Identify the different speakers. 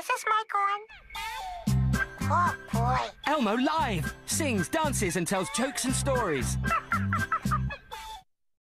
Speaker 1: Is this mic on? Oh, boy.
Speaker 2: Elmo live! Sings, dances and tells jokes and stories.